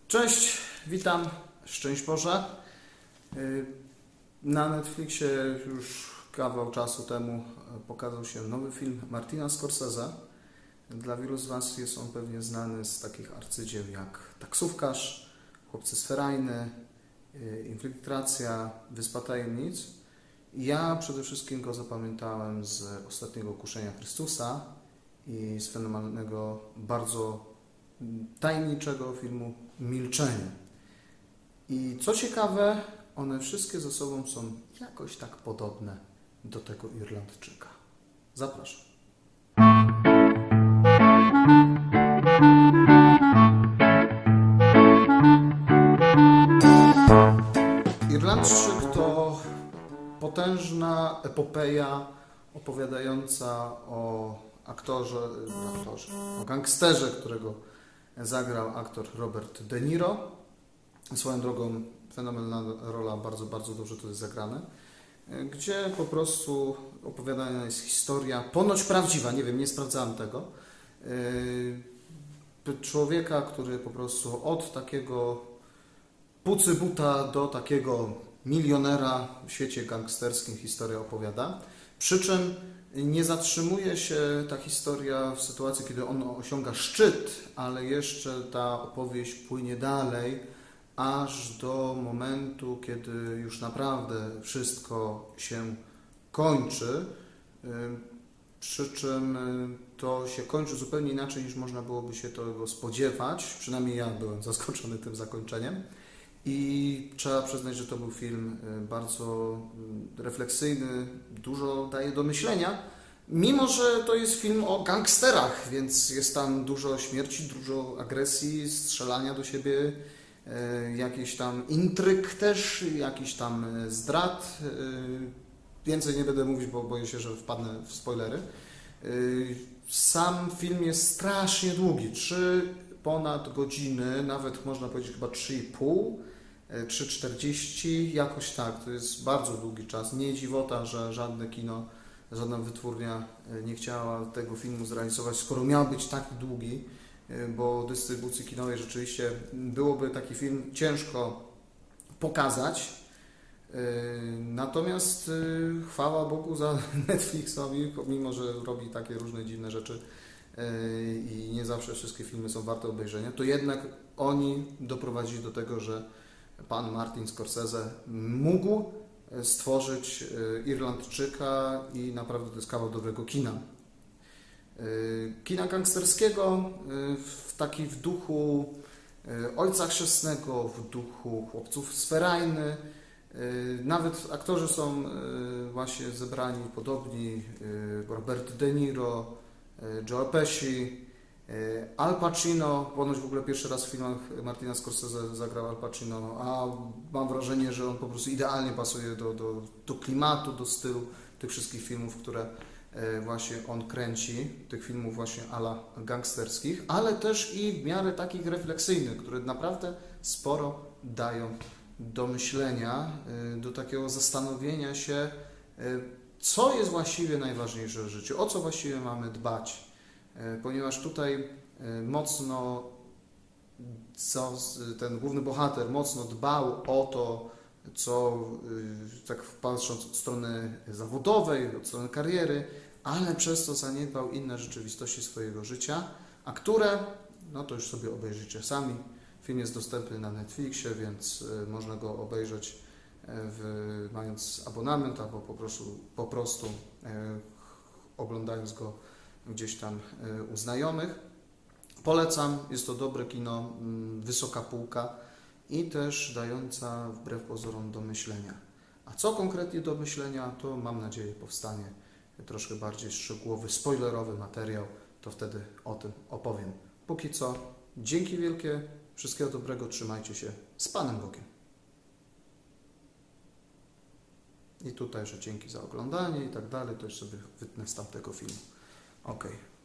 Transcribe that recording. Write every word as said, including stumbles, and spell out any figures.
Cześć, witam, szczęść Boże. Na Netflixie już kawał czasu temu pokazał się nowy film Martina Scorsese. Dla wielu z Was jest on pewnie znany z takich arcydzieł jak Taksówkarz, Chłopcy z Ferajny, Infiltracja, Wyspa Tajemnic. Ja przede wszystkim go zapamiętałem z Ostatniego Kuszenia Chrystusa i z fenomenalnego, bardzo tajemniczego filmu Milczenie. I co ciekawe, one wszystkie ze sobą są jakoś tak podobne do tego Irlandczyka. Zapraszam. Irlandczyk to potężna epopeja opowiadająca o aktorze, aktorze, o gangsterze, którego zagrał aktor Robert De Niro. Swoją drogą fenomenalna rola, bardzo, bardzo dobrze to jest zagrane, gdzie po prostu opowiadana jest historia, ponoć prawdziwa, nie wiem, nie sprawdzałem tego, człowieka, który po prostu od takiego pucybuta do takiego milionera w świecie gangsterskim historię opowiada. Przy czym nie zatrzymuje się ta historia w sytuacji, kiedy on osiąga szczyt, ale jeszcze ta opowieść płynie dalej, aż do momentu, kiedy już naprawdę wszystko się kończy. Przy czym to się kończy zupełnie inaczej, niż można byłoby się tego spodziewać. Przynajmniej ja byłem zaskoczony tym zakończeniem. I trzeba przyznać, że to był film bardzo refleksyjny, dużo daje do myślenia, mimo że to jest film o gangsterach, więc jest tam dużo śmierci, dużo agresji, strzelania do siebie, jakiś tam intryg też, jakiś tam zdrad. Więcej nie będę mówić, bo boję się, że wpadnę w spoilery. Sam film jest strasznie długi, trzy ponad godziny, nawet można powiedzieć chyba trzy i pół, trzy czterdzieści, jakoś tak, to jest bardzo długi czas. Nie dziwota, że żadne kino, żadna wytwórnia nie chciała tego filmu zrealizować, skoro miał być tak długi, bo dystrybucji kinowej rzeczywiście byłoby taki film ciężko pokazać. Natomiast chwała Bogu za Netflixowi, mimo że robi takie różne dziwne rzeczy i nie zawsze wszystkie filmy są warte obejrzenia, to jednak oni doprowadzili do tego, że pan Martin Scorsese mógł stworzyć Irlandczyka i naprawdę to jest kawał dobrego kina. Kina gangsterskiego w taki w duchu Ojca Chrzestnego, w duchu Chłopców z Ferajny. Nawet aktorzy są właśnie zebrani podobni, Robert De Niro, Joe Pesci, Al Pacino, ponoć w ogóle pierwszy raz w filmach Martina Scorsese zagrał Al Pacino, a mam wrażenie, że on po prostu idealnie pasuje do, do, do klimatu, do stylu tych wszystkich filmów, które właśnie on kręci, tych filmów właśnie ala gangsterskich, ale też i w miarę takich refleksyjnych, które naprawdę sporo dają do myślenia, do takiego zastanowienia się, co jest właściwie najważniejsze w życiu, o co właściwie mamy dbać, ponieważ tutaj mocno co, ten główny bohater mocno dbał o to, co, tak patrząc od strony zawodowej, od strony kariery, ale przez to zaniedbał inne rzeczywistości swojego życia, a które, no to już sobie obejrzycie sami. Film jest dostępny na Netflixie, więc można go obejrzeć w, mając abonament albo po prostu, po prostu e, oglądając go gdzieś tam e, u znajomych. Polecam, jest to dobre kino, m, wysoka półka i też dająca wbrew pozorom do myślenia. A co konkretnie do myślenia, to mam nadzieję powstanie troszkę bardziej szczegółowy, spoilerowy materiał, to wtedy o tym opowiem. Póki co, dzięki wielkie, wszystkiego dobrego, trzymajcie się, z Panem Bogiem. I tutaj, że dzięki za oglądanie i tak dalej, to już sobie wytnę z tamtego filmu. Ok.